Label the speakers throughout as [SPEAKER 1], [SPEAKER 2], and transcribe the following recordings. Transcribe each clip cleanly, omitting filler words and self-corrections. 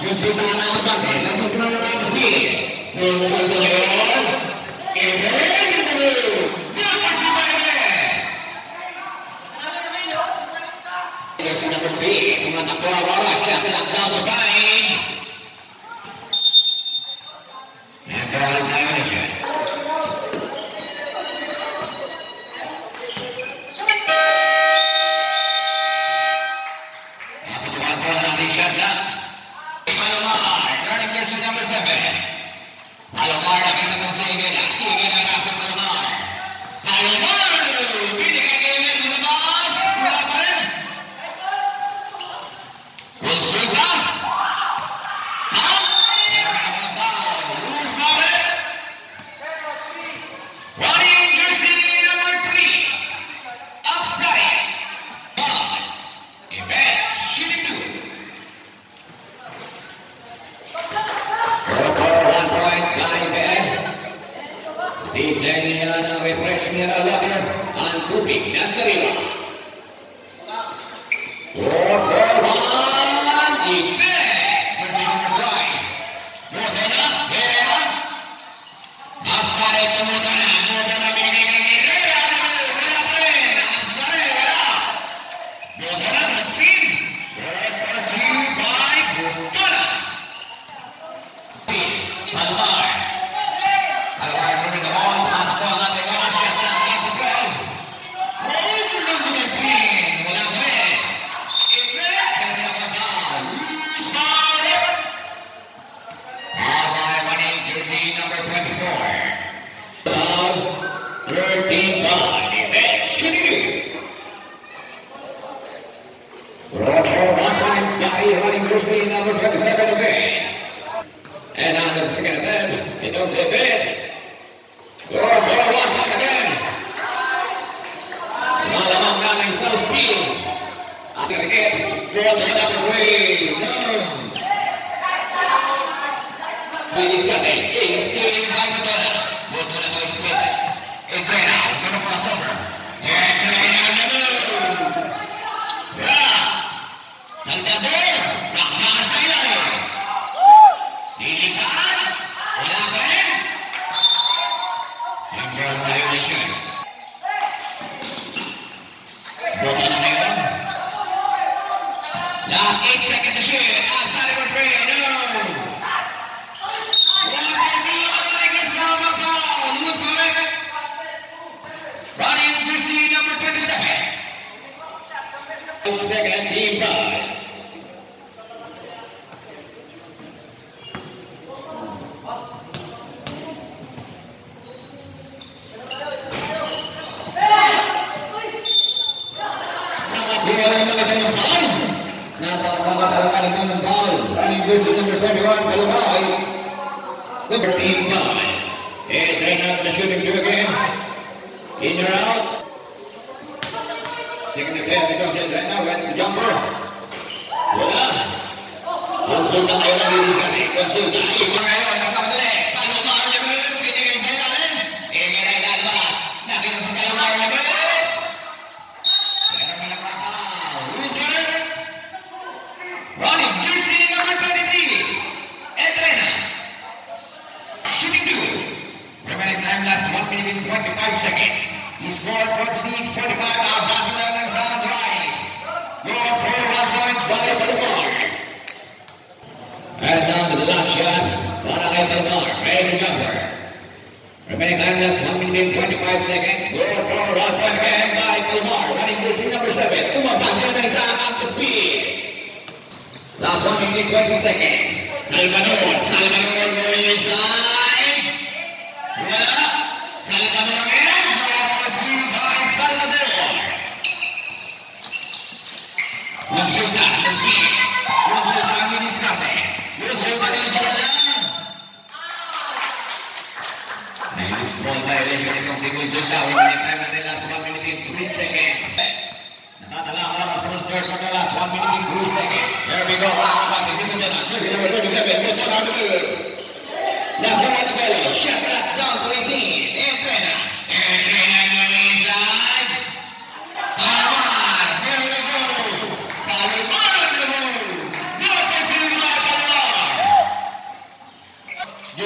[SPEAKER 1] Consulta na ang bate. Nasa tunang naman ang speed. Consulta ngayon. Eben in the blue. Good consulta Eben. Jersey number 3. Tumatakbo ang oras. Kaya down the line. Nagkaroon na yun siya.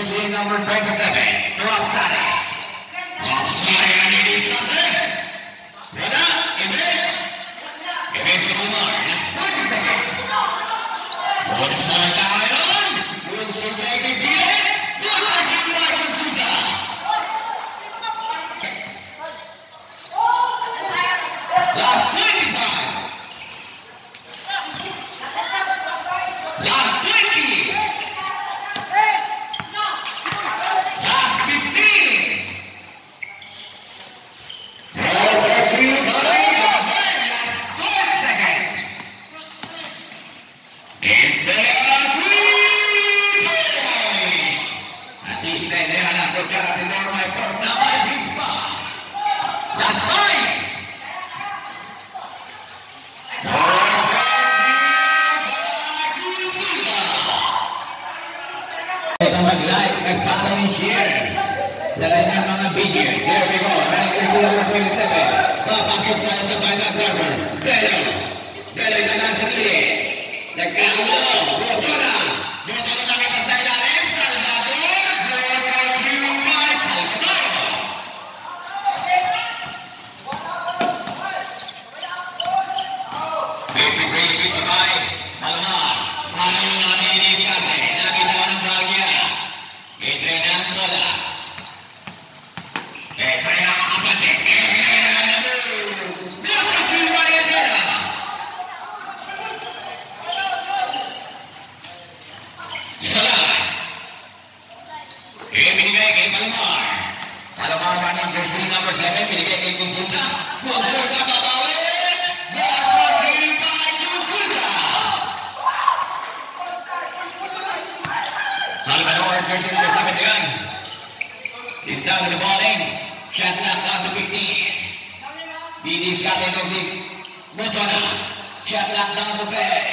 [SPEAKER 1] jersey number 27, Roxane. Roxane ang i-discover. Wala, Ibig Palmar, last 40 seconds. Good tayo yun. Consulta ay kipilit. Good working by Consulta. Last 25. Last 20. Last 15. Last 4 seconds. Is the last 3 points. Nanti saya lihat nak bicara di normal pertama di spa. Last 5. Mag-like, mag-follow and share sa kanyang mga videos. Here we go. Running jersey number 27. Papasok tayo sa final quarter. Belo na lang sa gilid. Nagkaulo. Botona. Botona nakita sa ilalim. Salvador. Goal continuing by Salvador. Malamar. Paano namin i-discarte? Nakita ko ng bagya. Itrenan Tola. Itrenan Abate. Itrenan Abu. Number 2 by Itrenan. Salah. Binigay kay Malamar. Malamar pa ng jersey number 7. Binigay kay Consulta. Consulta babawi. Number 3 by Consulta. Salvador, jersey number 7 again. He's down with the ball in. Shot clock down to 15. BD's got it on the Botona. Shot clock down to 10.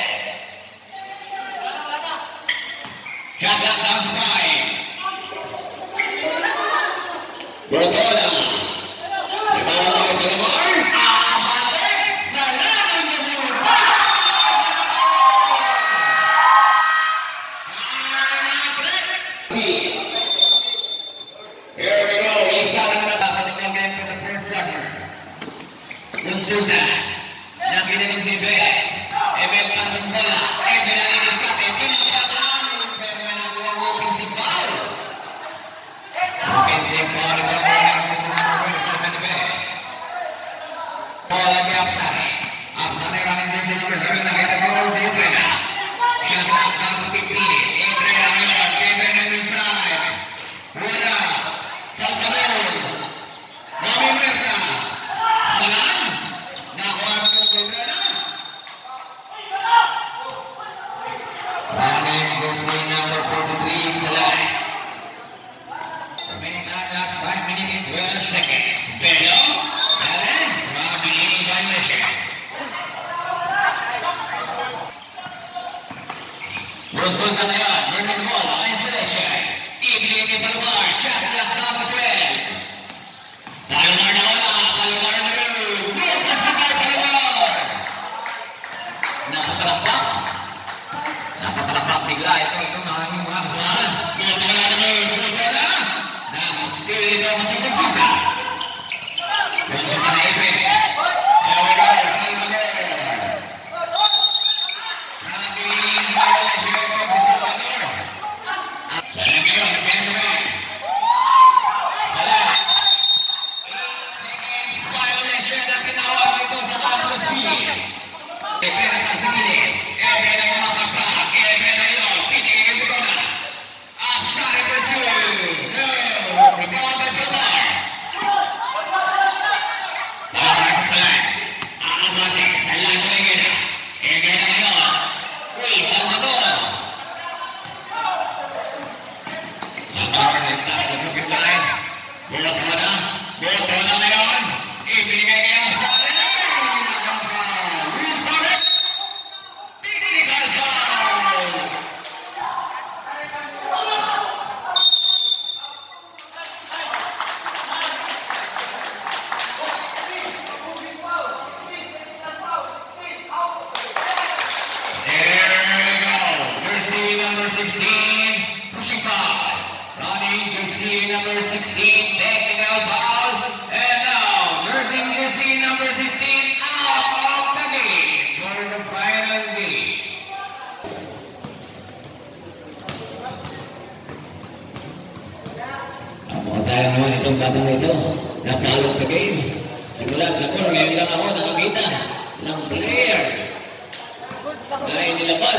[SPEAKER 1] Shot clock down to 5. Botona. The ball over to the bar. Abate. Salah on the board. Here we go. He's got another game for the fourth quarter. Consulta. Nakinig si Ebel. Ebel pasang bola. Ebel ang i-discarte. Pinagpagaan. Pero nakuha walking si foul. Offensive foul. Nagkakulang ko sa number 27 Ebel. Bola kay Apsane. Apsane running jersey number 7. Nakita ko si Utrena. Shot clock down to 15. Utrena ngayon. Utrena inside. Wala. Salvador. Bobby Mersa. Salam. Nakuha ko ng Utrena. Running jersey number 43. Salam. Remaining time last 5 minutes and 12 seconds. Bello. Allen. Robbie by Michigan. Consulta na yan. Bring the ball. Isolation. Ibigay kay Palomar. Shot clock down to 12. Palomar na wala. Palomar na move. Goal for si Palomar. Napapalakpak. Napapalakpak bigla. Ito ang mga kasamahan. Pinatawala na move. Consulta na. Still ito si Consulta. Consulta na Ibig. There we go. Salvador. Rapid violation from si Salvador. Salah ngayon, nagpendo ba? Salah. 8 seconds violation na pinawag dito sa Campus B. Epena ka sa gilid. Epena mamapagpak. Epena ngayon. Pinigay ko na. Apsane for 2. No. Rebound by Palomar. Palomar ka sa line. Aabate. Sa line ko Egena. Egena ngayon. Uy, Salvador. Palomar na start the traffic line. Botona. Botona ngayon. Ibinigay kay Apsane. Rebound. Technical foul. There we go. Jersey number 16, pushing foul. Sayang naman itong batang ito. Napalong na game. Simulat sa pool, ngayon lang ako nakakita ng player na inilabas.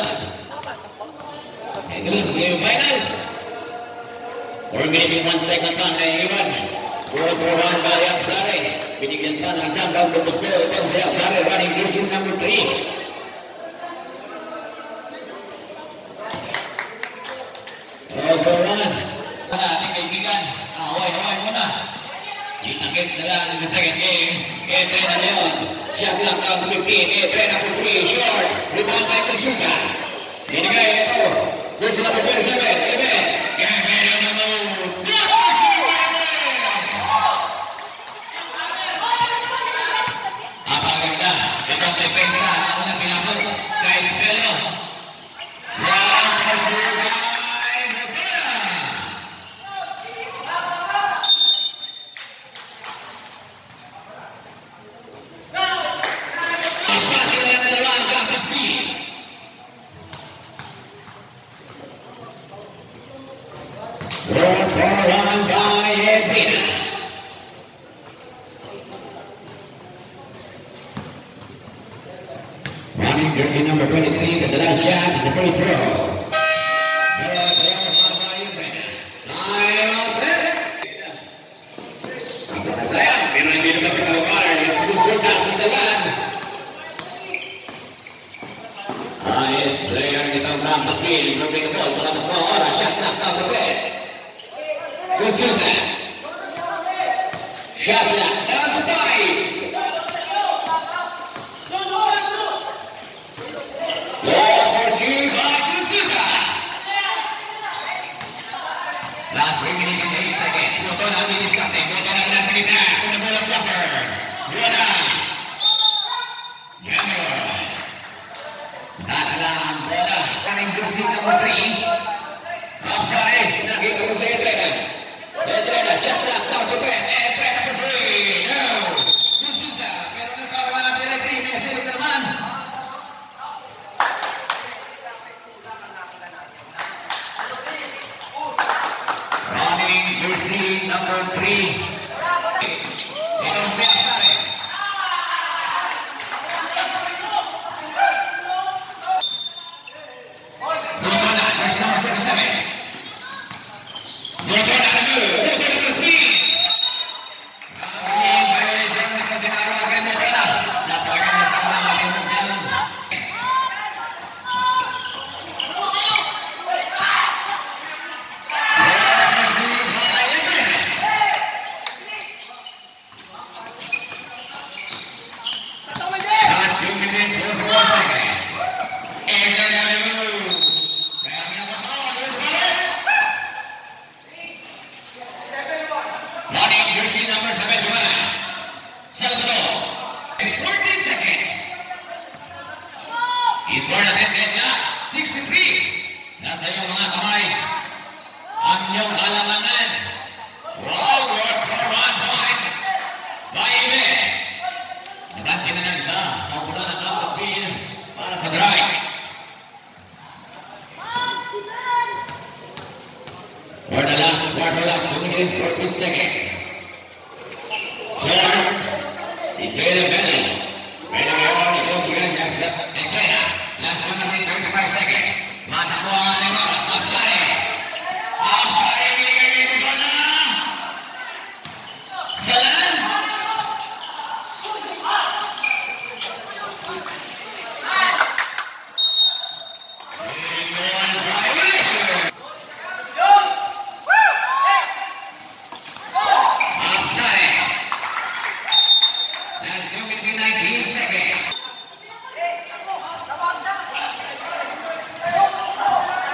[SPEAKER 1] Ito sa game finals. 4 minutes 1 second pa na iwan. 4-4-1 by Absare. Binigyan pa ng isang round of gusto. Ito si Absare running jersey number 3. Para ating kaibigan, haway-haway muna. Kita-kits na lang in the second game. Entre na Leon. Shot lang down to 15. Entre na po 3. Short. Rebound by Kusuka. Binigay ito. Jersey number 27. Ebe. Gambero na mo. Apaganda. Itong depensa. Ako na pinasok. Kay Spello. Yan. Kusuka. Jersey number 23, the last shot, the free throw. Ako na sayang, pero hindi naman sa kalumar. Yung susunod sa salan. Ayos, player nitong campus field. Moving the ball, para mag-mahora. Shot knocked out the bed. Good shooter. Shot knock, down to 5. Last 3 minutes and 8 seconds. Moto na ang diniskate. Moto na nasa gitna. Kung na bola blocker. Bola. Gambler. Natala ang bola. Kaming jersey number 3. Absare. Nakita mo sa Edrena. Edrena. Shot block. Down to 10. Edrena for 3. No. Kususa. Pero nagkaroon natin na 3. May nasilig na naman. Jersey number 3. Itong si Absare. Gotona, jersey number 27. Gotona na good. Gotona for speed. Ang violation nito dinaro kay Gotona. Napakaganda sa mga ating mugyan. Score na net na 63. Nasa iyong mga kamay ang iyong kalamangan. Wow, work for 1 point by Ibe. Naganti na lang siya sa pula ng campus field para sa drive. For the last quarter, last 2 minutes 40 seconds. Short. Ikela Belly. Ready to go. Ito bigyan niya sa Ikela. Last 1 minute 35 seconds. Matakbo ang ating oras. Absare. Absare. Binigay mo ko na. Salan. Absare. Last 2 minutes 19 seconds.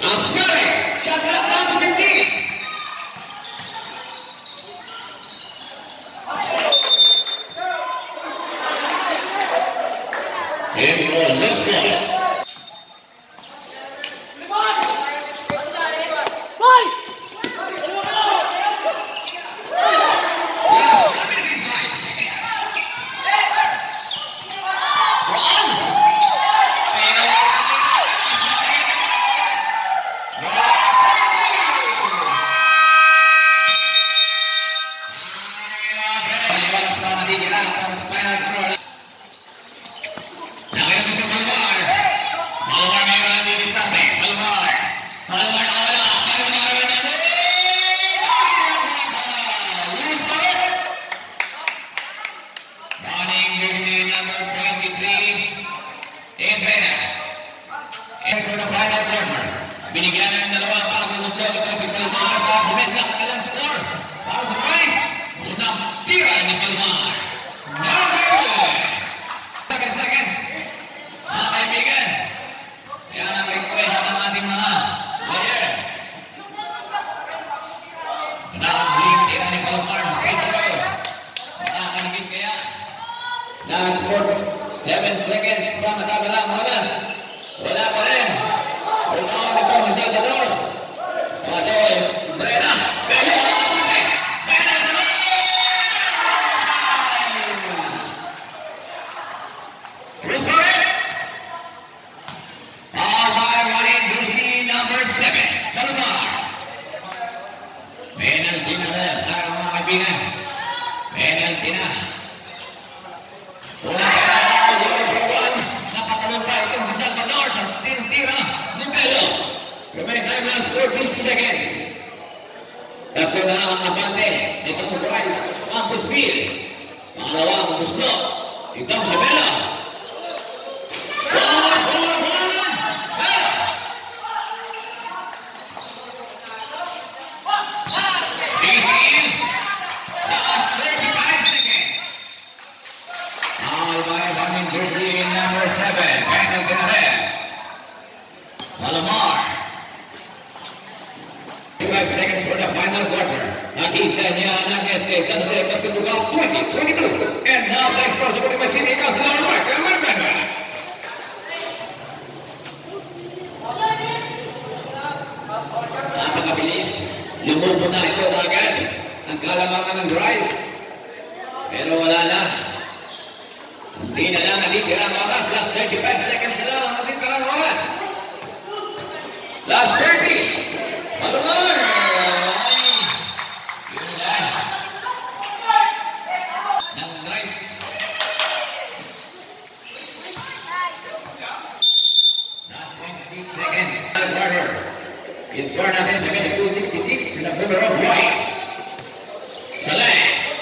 [SPEAKER 1] Outside. Shot clock down to 15. Same goal, this ball. Binigyan ng dalawang pagkaguslo ito si Palomar para dumedla ka lang score para sa prize. Unang tira ni Palomar. Seconds. Mga kaibigan, yan ang request ng ating mga player. Nakakabing tira ni Palomar sa Pedro. Nakakanigit kaya. Last score, 7 seconds pa natagalang oras. Wala pa rin. Salvador. Mateo Brena. Penalty na rin para mga kaibigan. Penalty na. Una nakatanong pa itong si Salvador sa tira ni Pelo. Remaining time last 14 seconds. Tatlo na ang abante. Itong Bryce ang speed. Pangalawa ang gusto. Itong si Bella. Last 35 seconds. All by running jersey number 7. Penalty na rin. Palomar. 5 seconds for the final quarter. Hatid sa inyo ng SK San Jose Basketball 2022. And now the exposure for the City Councilor Mark Marmana. Napakabilis. Lumubo na ito agad. Ang kalamangan ng drive. Pero wala na. Hindi na lang natitira ang oras. Last 25 seconds na lang ang natitira ang oras. Last 30. Palomar. His score natin sa 22-66 na number of points. Saleh.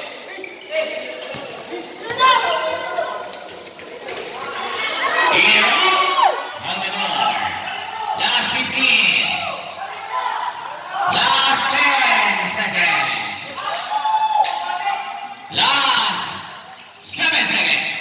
[SPEAKER 1] Ino. Salvador. Last 15. Last 10 seconds. Last 7 seconds.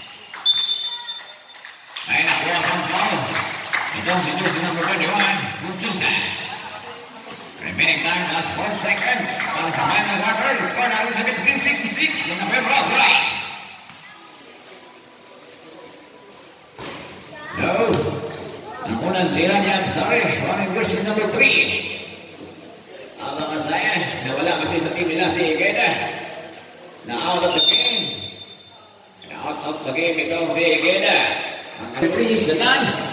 [SPEAKER 1] Ay nakuha ang foul. Itong si jersey number 21, Mususa. Remaining time, last 4 seconds. Para sa final quarter, score natin sa 15-66 ng November of Rice. No. Ang unang tira niya, sorry, running version number 3. Ang mga saya, nawala kasi sa team nila si Higueda. Na out of the game. Na out of the game itong si Higueda. Ang referee is Zanan.